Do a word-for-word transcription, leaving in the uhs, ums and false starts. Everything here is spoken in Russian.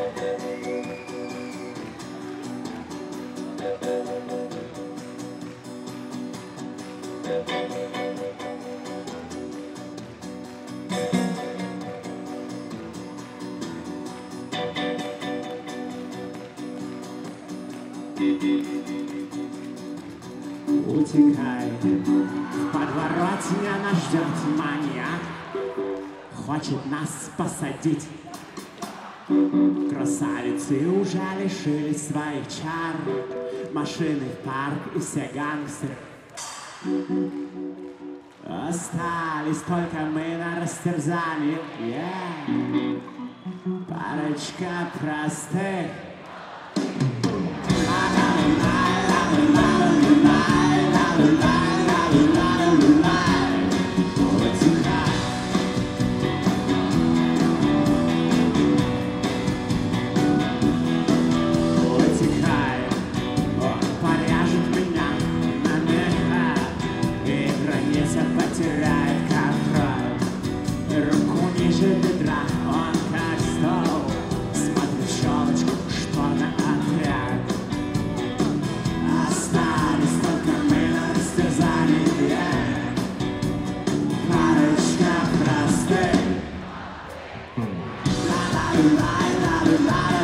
Утекай, в подворотне нас ждет маньяк, хочет нас посадить. Красавицы уже лишились своих чар, машины в парк и все гангстеры. Остались только мы на растерзании, yeah. Парочка простых. Потеряет контроль, руку ниже бедра, он как стол, смотрит в щелочку, что на отряд. Остались только мы на растерзании, yeah. Парочка простых. Ла-ла-ла-ла-ла-ла.